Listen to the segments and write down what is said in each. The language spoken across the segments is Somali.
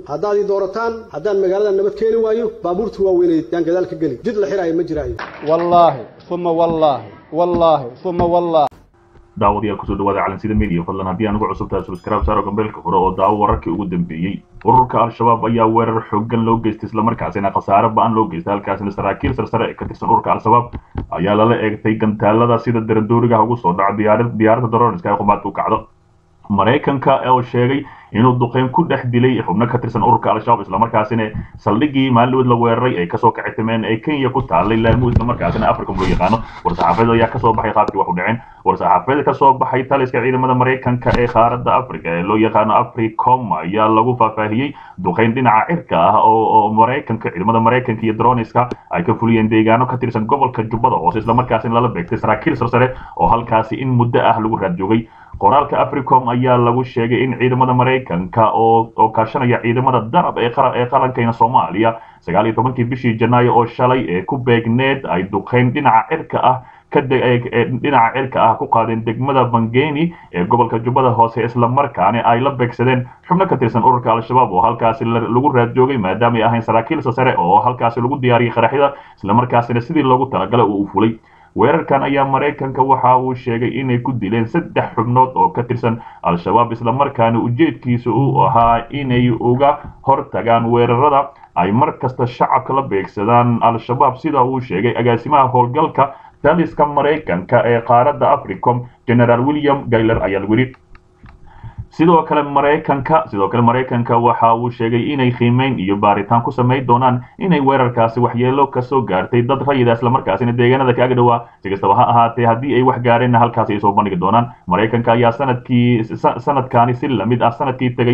haddaad doorataan haddaan magaalada nabad keeni waayo baabuurtu waa weynayd yaan gadaal ka geli jid la xiraayo ma jiraayo wallaahi thumma wallaahi daawadayaal kusoo dhawaada calansida media fadlan haddii aan ugu cusubtahay subscribe saaro gambeelka hore oo daawo wararkii ugu dambeeyey ururka al-shabaab ayaa weerar xooggan loo geystay isla markaasina khasaare ba'an loo geystay halkaasina saraakiil sarsare ee ka tirsan ururka al-shabaab ayaa lala eegtay gantaalada sida darandooriga ugu soo dhaca diyaaradda darooniska ee qumaadka u kacdo maraykanka oo sheegay inuu duqeyn ku dhex dilay xubno ka tirsan ururka al-shabaab isla markaasina saldhigii maalmood la weeraray ay kasoo kacitimeen ee Kenya ku taalay laamo isla markaasina Afrika loo yaqaano war-saxaafadeed ayaa kasoo baxay qaabkii wax u dhaceen war-saxaafadeed kasoo baxay taliska ciidamada maraykanka ee qaaradda Afrika ee loo yaqaano AFRICOM ayaa lagu faahfaahiyay duqeyn dhinaca cirka ah oo maraykanka ciidamada maraykanka iyo droniska ay ka fuliyeen deegaano ka tirsan gobolka Jubbada Hoose isla markaasina lala beegtay saraakiil sarsare oo halkaasi in muddo ah lagu raad joogay qoraalka AFRICOM ayaa lagu sheegay in ciidamada maraykanka oo kaashanaya ciidamada darab ee qarankeena Soomaaliya 19 bishii Janaayo oo shalay ee ku beegneed ay duqeyn dhinaca cirka ah dhinaca cirka ah ku qaadeen degmada Bangeni ee gobolka Jubbada Hoose isla markaana ay la beegsadeen xubno ka tirsan ururka al-shabaab oo halkaasi lagu raad joogay maadaama ay ahayn saraakiil sare oo halkaasi lagu diyaariyay qaraxyada isla markaasina sidii loogu talagalay uu fulay weerarkan ayaa maraykanka waxa uu sheegay inay ku dileen 3 xubnood oo ka tirsan al-shabaab isla markaana ujeedkiisu uu ahaa inay uga hortagaan weerarada ay markasta shacabka la beegsadaan al-shabaab sida uu sheegay agaasimaha howlgalka taliska maraykanka ee qaaradda AFRICOM General William Gayler ayaa lagu yiri sidoo kale maraykanka waxa uu sheegay inay qiimeyn iyo baaritaan ku sameey doonaan inay weerarkaasi waxyeelo ka soo gaartay dad rayid isla markaasina deegaanada kaaga dhawaa si kastaba ha ahaatee haddii ay wax gaareen halkaas ay soo bandhigi doonaan maraykanka ayaa sanadkaani si lamid ah sanadkii tagay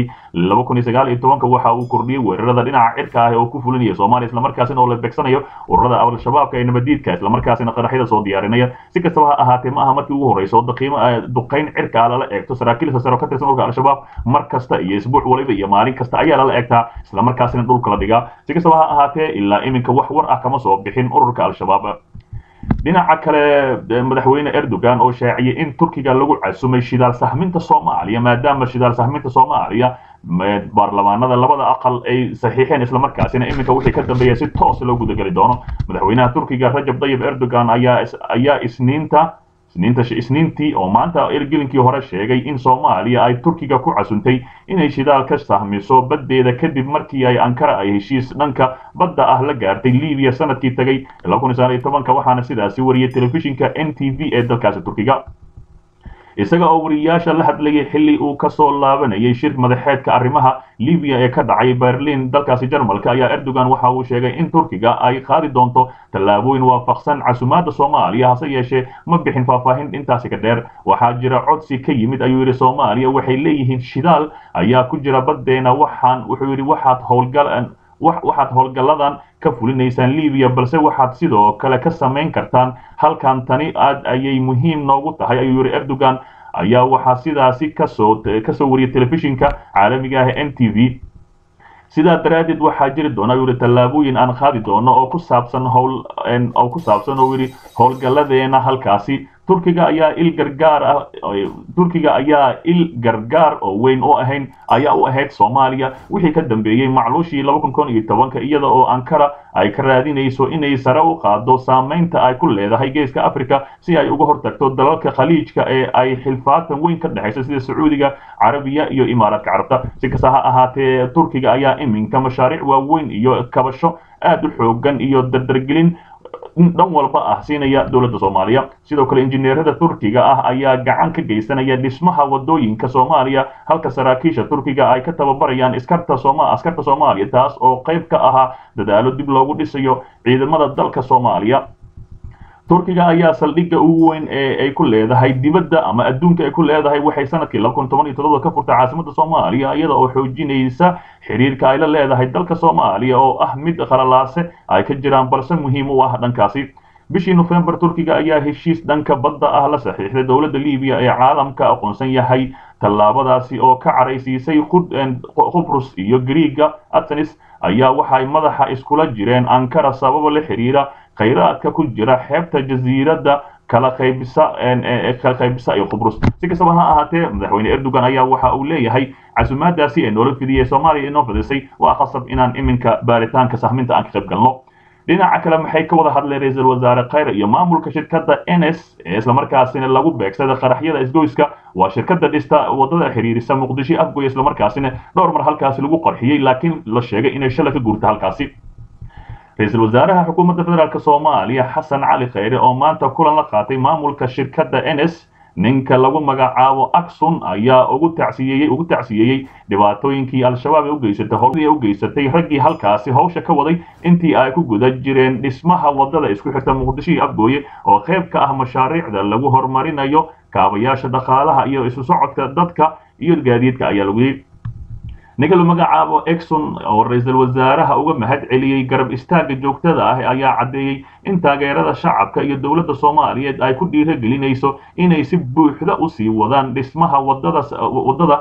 2019 waxa uu kordhiyay weerarada dhinaca cirka ah oo ku fulinaya Soomaaliya isla markaasina oo la beegsanayo ururada al-shabaabka ee nabadiidka isla markaasina qaraxyada soo diyaarinaya si kastaba ha ahaatee ma aha markii ugu horeyso duqeyn cirka lala eegto saraakiil sare ka tirsan al-shabaab markasta iyo isbuuc waliba iyo maalin kasta ayaa la eegtaa isla markaasina dhulka la dhigaa si kastaba ha ahaatee ilaa iminka wax war ah kama soo bixin ururka al-shabaab dhinaca kale madaxweyne Erdogan oo shaaciyay in Turkiga lagu casumay shidaal sahminta Soomaaliya maadaama shidaal sahminta Soomaaliya baarlamaanada labada aqal ay saxiixeen isla markaasina iminka wixii ka dambeeyay si toos loo gudagali doono madaxweynaha Turkiga Rajab Tayyip Erdogan ayaa isniintii oo maanta ergelinkii hore sheegay in Soomaaliya ay Turkiga ku casuntay inay shidaal ka sahmiso badeeda kadib markii ay Ankara ay heshiis dhanka badda ah la gaartay Liibiya sanadkii tagay 2019 waxaana sidaasi wariyay telefishinka NTV ee dalkaas Turkiga isaga oo wariyaasha la hadlayay xilli uu ka soo laabanayay shir madaxeedka arrimaha Liibiya ee ka dhacay Berlin dalkaasi Jarmalka ayaa Erdogan waxa uu sheegay in Turkiga ay qaadi doonto tallaabooyin waafaqsan casumaadda Soomaaliya hase yeeshee ma bixin faahfaahin intaasi ka dheer waxaa jira codsi ka yimid ayuu yiri Soomaaliya waxay leeyihiin shidaal ayaa ku jira badeena wuxuu yiri waxaad howlgaladan ka fulinaysaan Liibiya balse waxaad sidoo kale ka sameyn kartaan halkan tani aad ayay muhiim noogu tahay ayuu yiri Erdogan ayaa waxa sidaasi ka soo wariyay telefishinka caalamiga ah NTV sidaa daraadeed waxaa jiri doona yiri tallaabooyin aan qaadi doono oo ku saabsan howlgaladeena halkaasi Turkiga ayaa il gargaar oo weyn u ahayd Soomaaliya wixii ka dambeeyay macluushii 2011 iyada oo Ankara ay ka raadinayso inay sare u qaado saameynta ay ku leedahay geeska Afrika si ay uga hortagto dalalka khaliijka ee ay xilfaatan weyn ka dhaxayso sida Sacuudiga, Carabiya iyo Imaaraadka Carabta si kasta ha ahaatee Turkiga ayaa iminka mashaariic waaweyn iyo kabasho aad u xoogan iyo dardargelin dhan walba ah siinaya dawladda Soomaaliya sidoo kale injineerada Turkiga ah ayaa gacan ka geysanaya dhismaha wadooyinka Soomaaliya halka saraakiisha Turkiga ay ka tababarayaan askarta Soomaaliya taas oo qayb ka ah dadaalo dib loogu dhisayo ciidamada dalka Soomaaliya Turkiga ayaa saldhigga ugu weyn ee ay ku leedahay dibadda ama adduunka ay ku leedahay waxay sanadkii 2017 ka furtay caasimadda Soomaaliya iyada oo xoojinaysa xiriirka ay la leedahay dalka Soomaaliya oo ah mid qalalaase ay ka jiraan balse muhiim u ah dhankaasi bishii November Turkiga ayaa heshiis dhanka badda ah la saxiixday dawladda Liibiya ee caalamka aqoonsan yahay tallaabadaasi oo ka caraysiisay Qubrus iyo Greega Athens ayaa waxay madaxa iskula jireen Ankara sababo la xiriira khayraadka ku jira xeebta jasiiradda kala qaybisa iyo Qubrus si kastaba ha ahaatee madaxweyne Erdogan ayaa waxa uu leeyahay casuumaadaasi ee nolol fidiyay Soomaaliya inoo fadisay waa khasab inaan iminka baaritaanka sahminta aan ka qayb galno dhinaca kale maxay ka wada hadleen ra'iisul wasaare Khayre iyo maamulka shirkadda NS isla markaasina lagu beegsaday qaraxyada isgoyska waa shirkadda dhista wadada xiriirisa Muqdisho Afgoy isla markaasina dhowr mar halkaas lagu qarxiyay laakiin la sheegay inay shalay ka guurtay halkaasi ra'iisul wasaaraha xukuumadda federaalka Soomaaliya Xasan Cali Khayre oo maanta kulan la qaatay maamulka shirkadda NS ninka lagu magacaabo Aksun ayaa ugu tacsiyay dhibaatooyinkii al-shabaab u geysatay raggii halkaasi hawsha ka waday intii ay ku guda jireen dhismaha wadada isku xirta Muqdisho iyo Afgooye oo qayb ka ah mashaariicda lagu horumarinayo kaabayaasha dhaqaalaha iyo isu socodka dadka iyo gaadiidka ayaa lagu yiri ninka lagu magacaabo Aksun oo ra'iisul wasaaraha uga mahad celiyay garab istaaga joogtada ah ayaa cadeeyay in taageerada shacabka iyo dawladda Soomaaliyeed ay ku dhiirigelinayso inay si buuxda u sii wadaan dhismaha wadada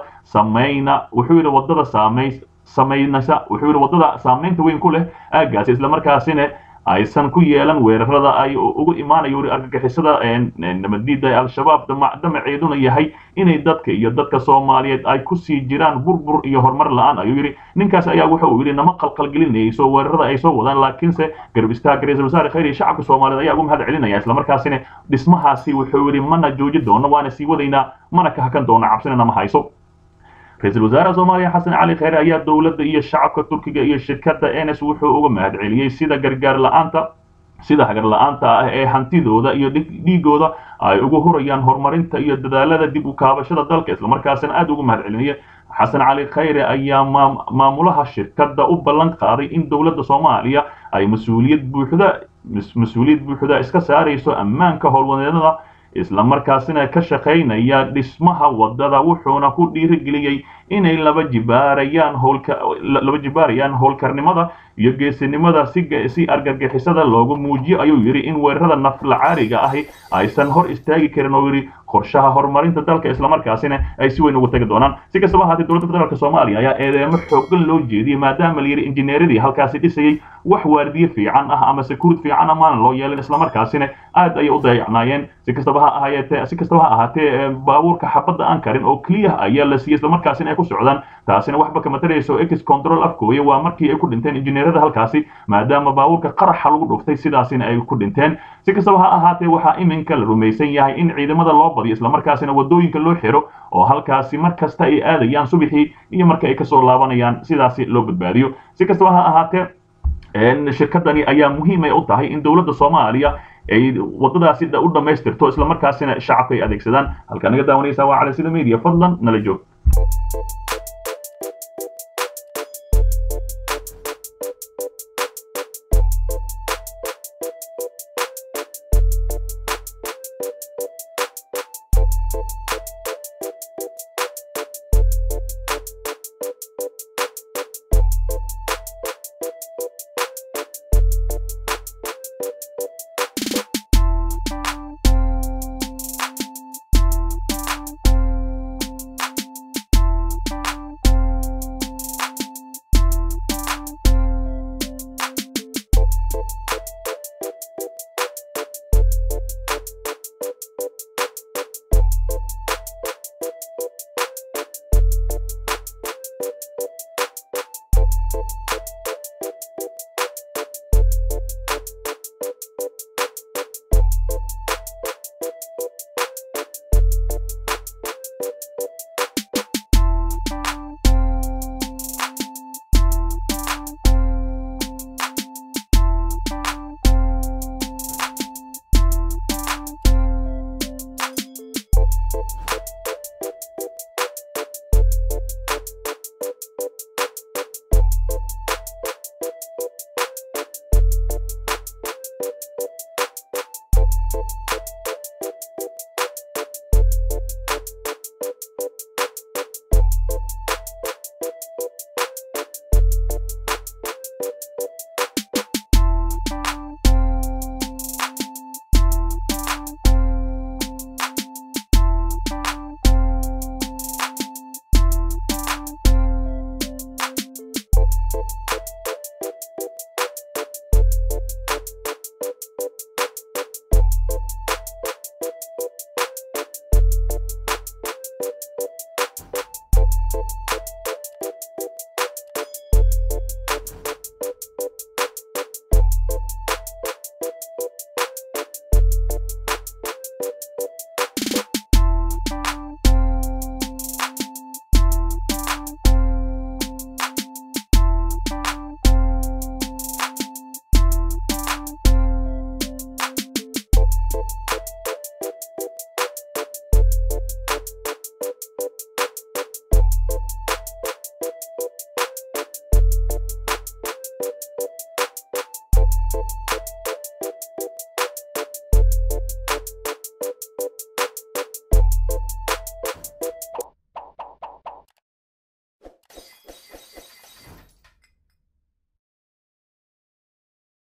saameynta weyn ku leh aagaas isla markaasina aysan ku yeelan weerarada ay ugu imaanayo argagixisada nabaddiida ee al-shabaab damaceeduna yahay inay dadka Soomaaliyeed ay ku sii jiraan burbur iyo horumar la'aan ayuu yiri ninkaas ayaa waxa uu yiri nama qalqalgelinayso weerarada ay soo wadaan laakiinse garab istaaga ra'iisul wasaare Khayre shacabka Soomaaliyeed ayaa ugu mahad celinaya isla markaasina dhismahaasi wuxuu yiri mana jooji doono waana sii wadaynaa mana ka hakan doona cabsina ma hayso ra'iisul wasaaraha Soomaaliya Xasan Cali Khayre ayaa dawladda iyo shacabka Turkiga iyo shirkadda NS wuxuu uga mahad celiyay sida hagar la'aanta ah ee hantidooda iyo dhiigooda ay ugu horayaan horumarinta iyo dadaalada dib u kaabashada dalka isla markaasina aad ugu mahad celinaya Xasan Cali Khayre ayaa maamulaha shirkadda u ballan qaaday in dawladda Soomaaliya ay mas'uuliyad buuxda iska saarayso ammaanka howlwadeennada isla markaasina ka shaqeynaya dhismaha wadada wuxuuna ku dhiirigeliyay inay laba jibaarayaan howlkarnimada iyo geesinimada si argagixisada loogu muujiyo ayuu yiri in weerarada nafla caariga ahi aysan hor istaagi karin oo yiri qorshaha horumarinta dalka isla markaasina ay si weyn ugu tagi doonaan si kastaba ahaatee dowladda federaalka Soomaaliya ayaa eedeemo xooggan loo jeediyay maadaama la yiri injineeradii halkaasi dhisayay wax waardiye fiican ah ama security fiican ama loo yeelin isla markaasina aad ay u dayacnaayeen si kastaba ha ahaatee baabuurka xabadda aan karin oo kaliya ayaa la siiyay isla markaasina ay ku socdaan taasina waxba kama tarayso ex control Afgooye waa markii ay ku dhinteen injineerada halkaasi maadaama baabuurka qaraxa lagu dhuftay sidaasina ay ku dhinteen si kastaba ha ahaatee waxa iminka la rumaysan yahay in ciidamada loo badiyo isla markaasina wadooyinka loo xiro oo halkaasi markasta ay aadayaan subaxii iyo marka ay ka soo laabanayaan sidaasi loo badbaadiyo si kastaba ha ahaatee shirkadani ayaa muhiim u tahay in dawladda Soomaaliya ay wadadaasi u dhameystirto isla markaasina shacabka ay adeegsadaan halka naga daawanaysa waa Calansida Media fadlan nala joog